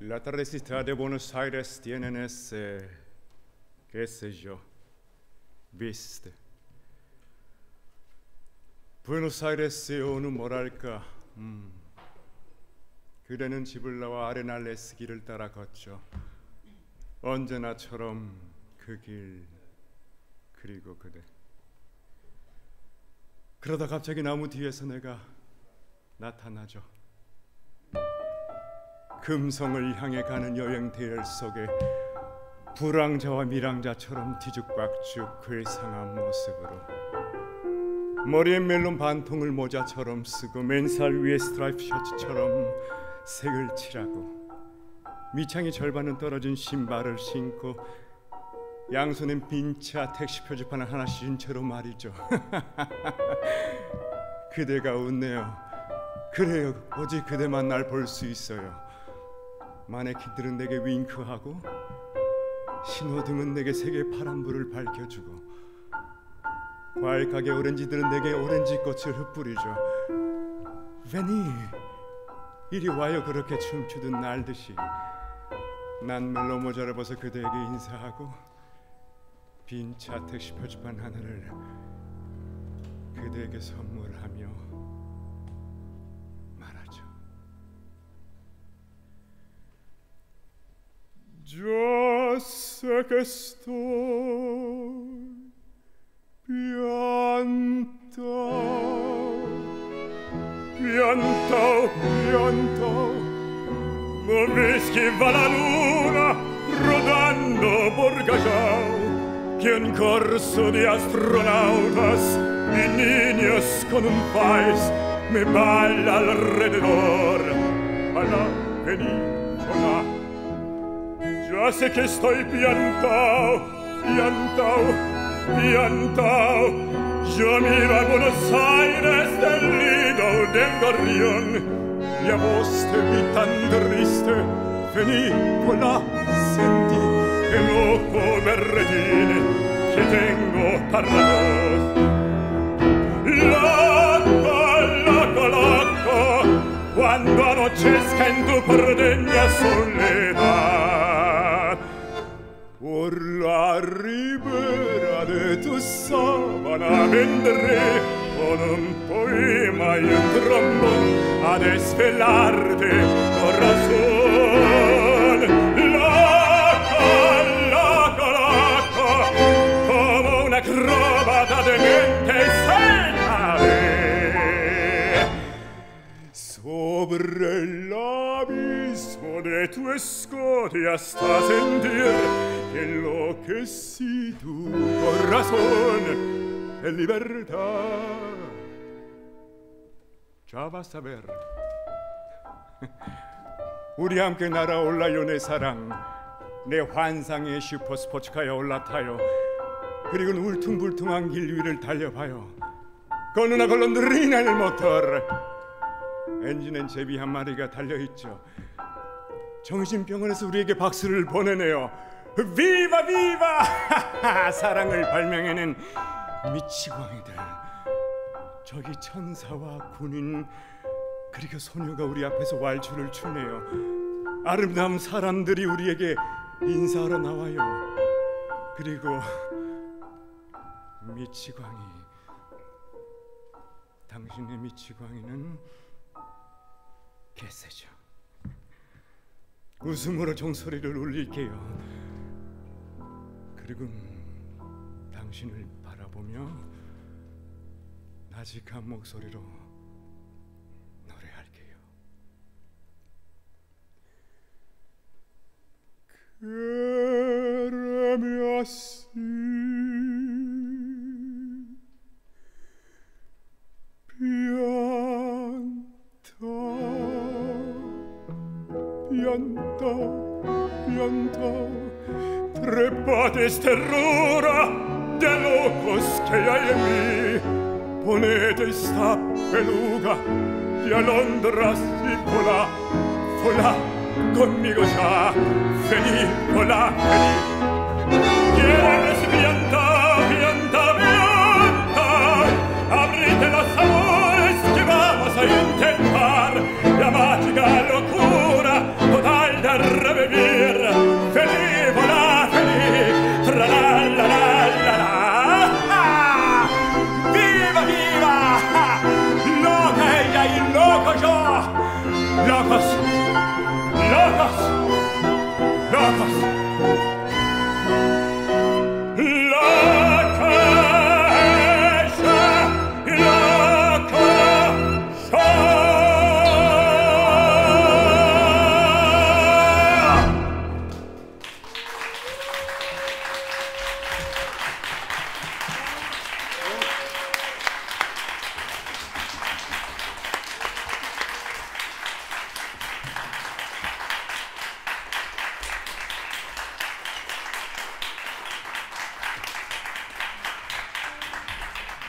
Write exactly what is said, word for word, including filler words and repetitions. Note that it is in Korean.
La tardecita de Buenos Aires tienen ese, qué sé yo, viste. Buenos Aires의 어느 뭐랄까, 음, 그대는 집을 나와 아레날레스 길을 따라 걷죠. 언제나처럼 그 길, 그리고 그대. 그러다 갑자기 나무 뒤에서 내가 나타나죠. 금성을 향해 가는 여행 대열 속에 불황자와 밀황자처럼 뒤죽박죽 괴상한 모습으로 머리에 멜론 반통을 모자처럼 쓰고 맨살 위에 스트라이프 셔츠처럼 색을 칠하고 밑창이 절반은 떨어진 신발을 신고 양손엔 빈차 택시 표지판을 하나 씌운 채로 말이죠. 그대가 웃네요. 그래요. 오직 그대만 날 볼 수 있어요. 마네킹들은 내게 윙크하고 신호등은 내게 세계 파란불을 밝혀주고 과일 가게 오렌지들은 내게 오렌지 꽃을 흩뿌리죠. 베니, 이리 와요. 그렇게 춤추던 날듯이 난 멜로 모자를 벗어 그대에게 인사하고 빈 차 택시 표지판 하나를 그대에게 선물하며 말하죠. Yo sé que estoy piantao, piantao, piantao. ¿No ves que va la luna rodando por Callao? Que un corso de astronautas y niños con un país me baila alrededor. Hola, vení, hola. Ya sé que estoy piantao, piantao, piantao. Yo miro a Buenos Aires del nido del gorrión y a vos te vi tan triste. Vení, hola, sentí el ojo verdín que tengo para vos. Loco, loco, loco, cuando anochezca en tu porteña soledad, por la ribera de tu sábana vendré con un poema y un trombón a desvelarte corazón. Loco, loco, loco, como una acróbata de mente saltaré sobre el abismo de tu escote hasta sentir que enloquecí tu corazón en libertad. Ya vas a ver. 우리 함께 날아올라요 내 사랑. 내 환상의 슈퍼스포츠카에 올라타요. 그리고 울퉁불퉁한 길 위를 달려봐요. Con una golondrina nel motor. 엔진엔 제비 한 마리가 달려있죠. 정신병원에서 우리에게 박수를 보내네요. 비바 비바! 사랑을 발명해낸 미치광이들. 저기 천사와 군인 그리고 소녀가 우리 앞에서 왈츠를 추네요. 아름다운 사람들이 우리에게 인사하러 나와요. 그리고 미치광이, 당신의 미치광이는 개새죠. 웃음으로 종소리를 울릴게요. 그리고 당신을 바라보며 나직한 목소리로 노래할게요. Quéreme así, piantao, piantao, trepate terrora de locos que hay en mí. Ponete esta peluca de alondras y volá, volá conmigo ya. Vení, volá, vení. Quieres piantao.